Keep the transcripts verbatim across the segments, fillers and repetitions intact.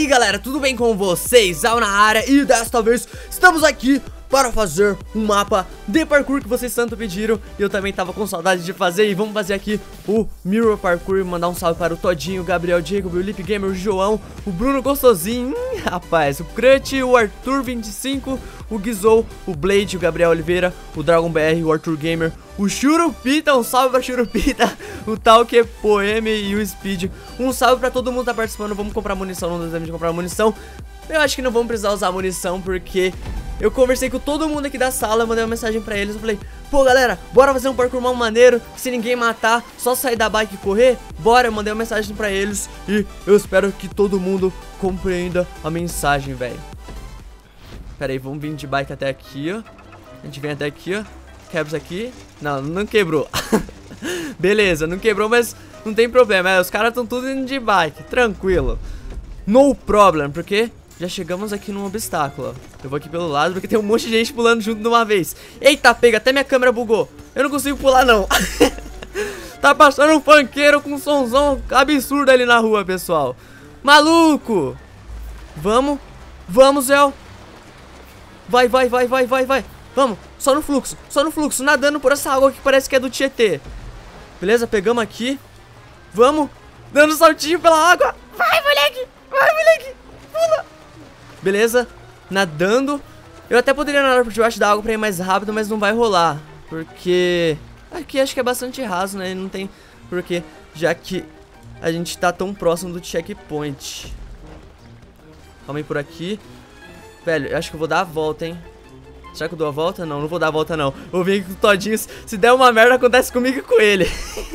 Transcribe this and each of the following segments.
aí galera, tudo bem com vocês? Al na área, e desta vez estamos aqui para fazer um mapa de parkour que vocês tanto pediram. E eu também tava com saudade de fazer. E vamos fazer aqui o Mirror Parkour. E mandar um salve para o Todinho, o Gabriel, Jacob, o Lip Gamer, o João, o Bruno Gostosinho, hum, rapaz, o Crutch, o Arthur vinte e cinco, o Gizou, o Blade, o Gabriel Oliveira, o Dragon B R, o Arthur Gamer, o Churupita, um salve pra Churupita, o Talk, Poeme e o Speed. Um salve pra todo mundo que tá participando. Vamos comprar munição, não devemos de comprar munição. Eu acho que não vamos precisar usar munição, porque eu conversei com todo mundo aqui da sala, mandei uma mensagem pra eles, eu falei: pô galera, bora fazer um parkour mal maneiro, se ninguém matar, só sair da bike e correr, bora. Eu mandei uma mensagem pra eles e eu espero que todo mundo compreenda a mensagem, velho. Pera aí, vamos vir de bike até aqui, ó. A gente vem até aqui, ó. Quebra isso aqui. Não, não quebrou. Beleza, não quebrou, mas não tem problema, é, os caras estão tudo indo de bike, tranquilo. No problem, porque já chegamos aqui num obstáculo, ó. Eu vou aqui pelo lado porque tem um monte de gente pulando junto de uma vez. Eita, pega, até minha câmera bugou. Eu não consigo pular, não. Tá passando um funkeiro com um sonzão absurdo ali na rua, pessoal. Maluco. Vamos, vamos, Zé. Vai, vai, vai, vai, vai, vai. Vamos, só no fluxo, só no fluxo, nadando por essa água que parece que é do Tietê. Beleza, pegamos aqui. Vamos, dando saltinho pela água. Vai, moleque, vai, moleque. Pula. Beleza, nadando. Eu até poderia nadar por debaixo da água pra ir mais rápido, mas não vai rolar, porque aqui acho que é bastante raso, né? Não tem porquê, já que a gente tá tão próximo do checkpoint. Calma aí por aqui. Velho, eu acho que eu vou dar a volta, hein? Será que eu dou a volta? Não, não vou dar a volta, não. Eu vim aqui com o Todinho. Se der uma merda, acontece comigo e com ele.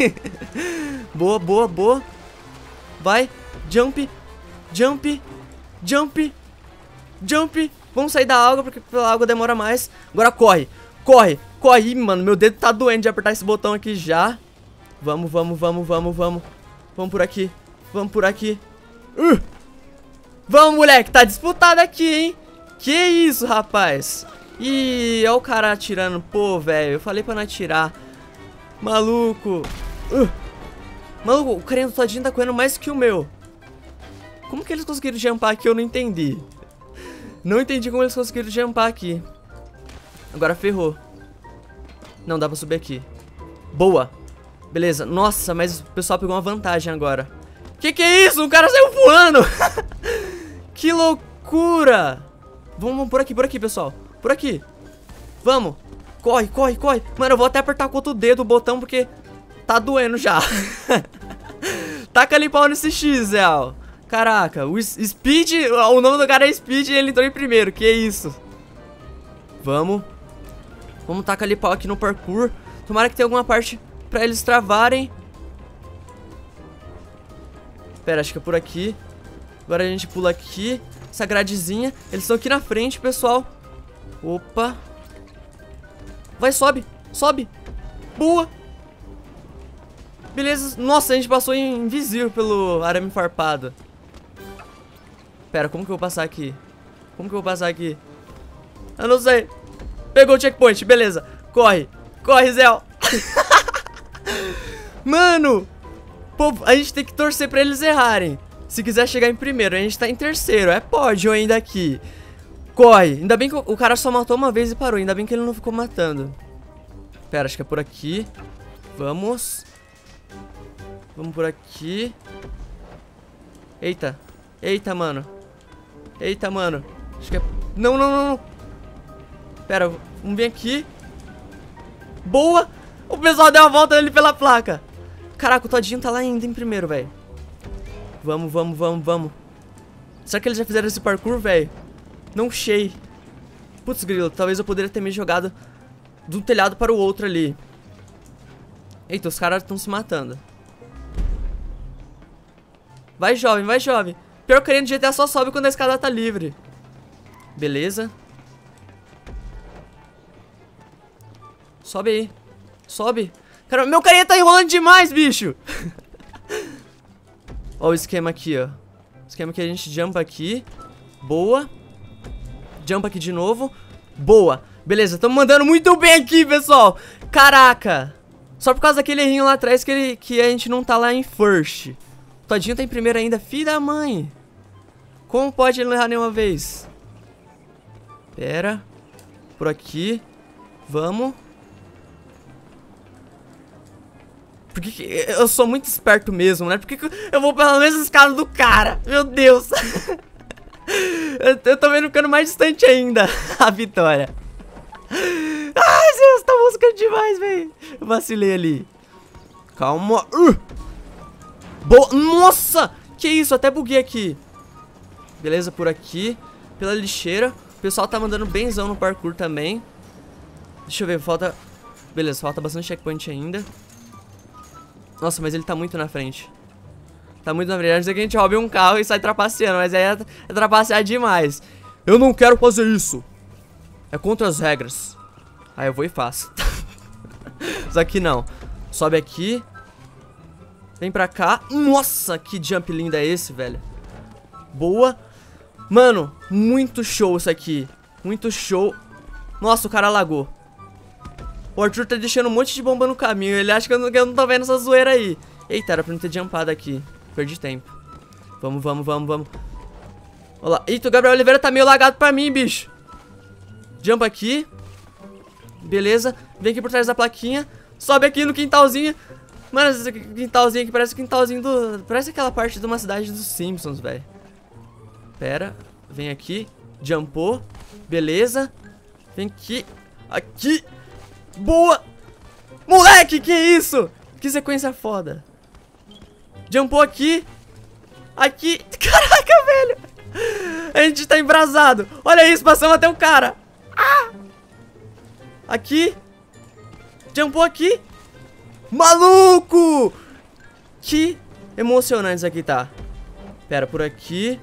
Boa, boa, boa. Vai, jump, jump, jump, jump. Vamos sair da água, porque pela água demora mais. Agora corre, corre, corre. Ih, mano, meu dedo tá doendo de apertar esse botão aqui já. Vamos, vamos, vamos, vamos, vamos. Vamos por aqui, vamos por aqui. uh! Vamos, moleque, tá disputado aqui, hein? Que isso, rapaz. Ih, olha o cara atirando. Pô, velho, eu falei pra não atirar. Maluco. uh! Maluco, o carinha do Todinho tá correndo mais que o meu. Como que eles conseguiram jumpar aqui? Eu não entendi. Não entendi como eles conseguiram jumpar aqui. Agora ferrou. Não, dá pra subir aqui. Boa. Beleza. Nossa, mas o pessoal pegou uma vantagem agora. Que que é isso? O cara saiu voando. Que loucura. Vamos, vamos por aqui, por aqui, pessoal. Por aqui. Vamos. Corre, corre, corre. Mano, eu vou até apertar com outro dedo o botão porque tá doendo já. Taca ali pau nesse X, Zé. Caraca, o Speed, o nome do cara é Speed e ele entrou em primeiro, que isso. Vamos. Vamos tacar ali pau aqui no parkour. Tomara que tenha alguma parte pra eles travarem. Pera, acho que é por aqui. Agora a gente pula aqui. Essa gradezinha. Eles estão aqui na frente, pessoal. Opa. Vai, sobe, sobe. Boa. Beleza, nossa, a gente passou invisível pelo arame farpado. Pera, como que eu vou passar aqui? Como que eu vou passar aqui? Eu não sei. Pegou o checkpoint, beleza. Corre, corre, Zé. Mano, pô, a gente tem que torcer pra eles errarem. Se quiser chegar em primeiro, a gente tá em terceiro. É pódio ainda aqui. Corre, ainda bem que o cara só matou uma vez e parou. Ainda bem que ele não ficou matando. Pera, acho que é por aqui. Vamos. Vamos por aqui. Eita. Eita, mano. Eita, mano. Acho que é... Não, não, não, não. Pera, vamos vir aqui. Boa. O pessoal deu uma volta ali pela placa. Caraca, o Todinho tá lá ainda em primeiro, velho. Vamos, vamos, vamos, vamos. Será que eles já fizeram esse parkour, velho? Não sei. Putz, grilo, talvez eu poderia ter me jogado de um telhado para o outro ali. Eita, os caras estão se matando. Vai, jovem, vai, jovem. Pior que o G T A só sobe quando a escada tá livre. Beleza. Sobe aí. Sobe. Cara, meu carinha tá enrolando demais, bicho. Ó o esquema aqui, ó. O esquema que a gente jumpa aqui. Boa. Jumpa aqui de novo. Boa. Beleza, estamos mandando muito bem aqui, pessoal. Caraca. Só por causa daquele errinho lá atrás que, ele, que a gente não tá lá em first. O Todinho tá em primeiro ainda, filho da mãe. Como pode ele não errar nenhuma vez? Pera. Por aqui. Vamos. Por que que... Eu sou muito esperto mesmo, né? Por que que eu vou pela mesma escala do cara? Meu Deus. eu, eu tô vendo ficando mais distante ainda. A vitória. Ai, Deus, tá moscando demais, velho. Eu vacilei ali. Calma. Uh! Boa. Nossa! Que isso? Até buguei aqui. Beleza, por aqui. Pela lixeira. O pessoal tá mandando benzão no parkour também. Deixa eu ver, falta... Beleza, falta bastante checkpoint ainda. Nossa, mas ele tá muito na frente. Tá muito na frente. A não ser que a gente roube um carro e sai trapaceando. Mas aí é, é trapacear demais. Eu não quero fazer isso. É contra as regras. Aí eu vou e faço. Só que não. Sobe aqui. Vem pra cá. Nossa, que jump lindo é esse, velho. Boa. Mano, muito show isso aqui. Muito show. Nossa, o cara lagou. O Arthur tá deixando um monte de bomba no caminho. Ele acha que eu não, que eu não tô vendo essa zoeira aí. Eita, era pra não ter jumpado aqui. Perdi tempo. Vamos, vamos, vamos, vamos. Olha lá. Eita, o Gabriel Oliveira tá meio lagado pra mim, bicho. Jump aqui. Beleza. Vem aqui por trás da plaquinha. Sobe aqui no quintalzinho. Mano, esse quintalzinho aqui parece o quintalzinho do... Parece aquela parte de uma cidade dos Simpsons, velho. Pera. Vem aqui. Jumpou. Beleza. Vem aqui. Aqui. Boa. Moleque, que isso? Que sequência foda. Jumpou aqui. Aqui. Caraca, velho. A gente tá embrasado. Olha isso, passamos até o cara. Ah! Aqui. Jumpou aqui. Maluco! Que emocionante isso aqui, tá? Pera, por aqui.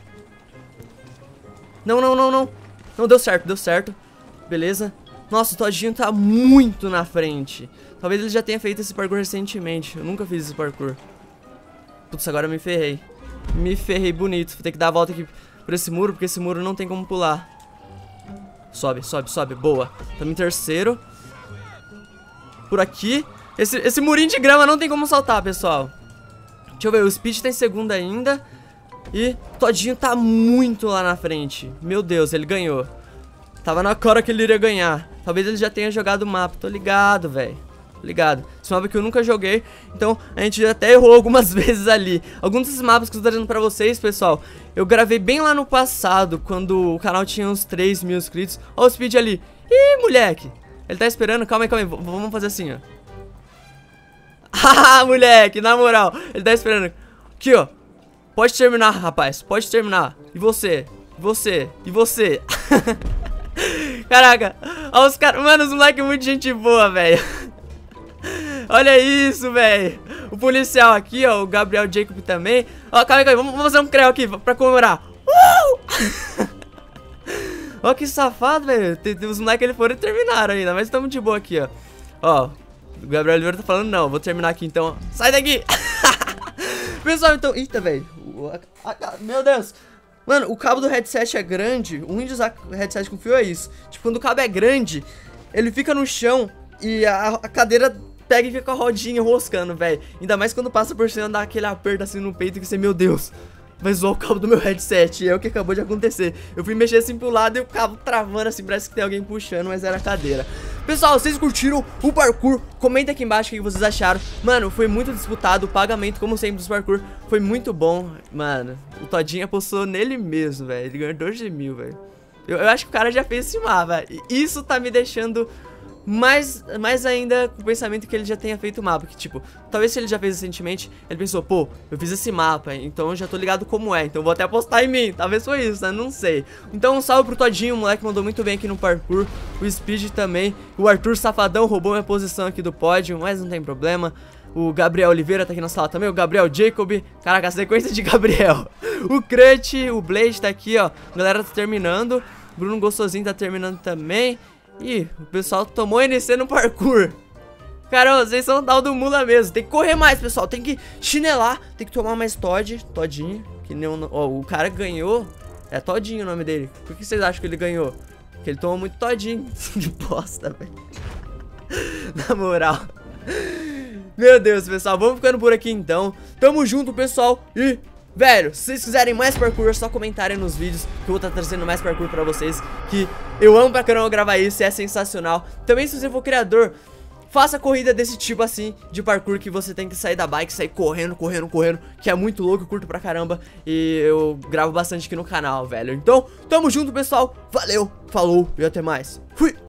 Não, não, não, não. Não, deu certo, deu certo. Beleza. Nossa, o Todinho tá muito na frente. Talvez ele já tenha feito esse parkour recentemente. Eu nunca fiz esse parkour. Putz, agora eu me ferrei. Me ferrei bonito. Vou ter que dar a volta aqui por esse muro, porque esse muro não tem como pular. Sobe, sobe, sobe. Boa. Estamos em terceiro. Por aqui. Esse, esse murinho de grama não tem como saltar, pessoal. Deixa eu ver. O Speed tá em segundo ainda. E o Todinho tá muito lá na frente. Meu Deus, ele ganhou. Tava na cara que ele iria ganhar. Talvez ele já tenha jogado o mapa. Tô ligado, velho. Tô ligado. Esse mapa que eu nunca joguei. Então a gente até errou algumas vezes ali. Alguns desses mapas que eu tô trazendo pra vocês, pessoal, eu gravei bem lá no passado, quando o canal tinha uns três mil inscritos. Ó o Speed ali. Ih, moleque. Ele tá esperando. Calma aí, calma aí. V vamos fazer assim, ó. Haha, moleque. Na moral. Ele tá esperando. Aqui, ó. Pode terminar, rapaz. Pode terminar. E você? E você? E você? Caraca. Olha os caras. Mano, os moleques muito gente boa, velho. Olha isso, velho. O policial aqui, ó. O Gabriel Jacob também. Ó, calma aí, calma aí. Vamos fazer um creu aqui pra comemorar. Uh! Ó, que safado, velho. Os moleques eles foram e terminaram ainda. Mas estamos de boa aqui, ó. Ó. O Gabriel Oliveira tá falando, não. Vou terminar aqui então. Sai daqui. Pessoal, então. Eita, velho. Meu Deus. Mano, o cabo do headset é grande. O ruim de usar headset com fio é isso. Tipo, quando o cabo é grande, ele fica no chão e a, a cadeira pega e fica com a rodinha roscando, velho. Ainda mais quando passa por cima, dá aquele aperto assim no peito que você, meu Deus, vai zoar o cabo do meu headset. E é o que acabou de acontecer. Eu fui mexer assim pro lado e o cabo travando assim, parece que tem alguém puxando, mas era a cadeira. Pessoal, vocês curtiram o parkour? Comenta aqui embaixo o que vocês acharam. Mano, foi muito disputado. O pagamento, como sempre, dos parkour foi muito bom. Mano, o Todinho apostou nele mesmo, velho. Ele ganhou doze mil, velho. Eu, eu acho que o cara já fez esse mapa. E isso tá me deixando mais, mais ainda com o pensamento que ele já tenha feito o mapa. Que tipo, talvez se ele já fez recentemente, ele pensou, pô, eu fiz esse mapa, então eu já tô ligado como é, então eu vou até apostar em mim. Talvez foi isso, né? Não sei. Então um salve pro Todinho, o moleque mandou muito bem aqui no parkour. O Speed também. O Arthur Safadão roubou minha posição aqui do pódio, mas não tem problema. O Gabriel Oliveira tá aqui na sala também. O Gabriel Jacob. Caraca, a sequência de Gabriel. O Crunch, o Blade tá aqui, ó. A galera tá terminando. O Bruno Gostosinho tá terminando também. Ih, o pessoal tomou N C no parkour. Cara, vocês são tal do mula mesmo. Tem que correr mais, pessoal. Tem que chinelar. Tem que tomar mais Todd. Todinho. Que nem o... Ó, o cara ganhou. É Todinho o nome dele. Por que vocês acham que ele ganhou? Porque ele tomou muito Todinho. Que bosta, velho. Na moral. Meu Deus, pessoal. Vamos ficando por aqui então. Tamo junto, pessoal. E velho, se vocês quiserem mais parkour, é só comentarem nos vídeos que eu vou estar trazendo mais parkour pra vocês, que eu amo pra caramba gravar isso, é sensacional. Também se você for criador, faça corrida desse tipo assim, de parkour, que você tem que sair da bike, sair correndo, correndo, correndo, que é muito louco, eu curto pra caramba. E eu gravo bastante aqui no canal, velho. Então, tamo junto, pessoal, valeu, falou e até mais. Fui!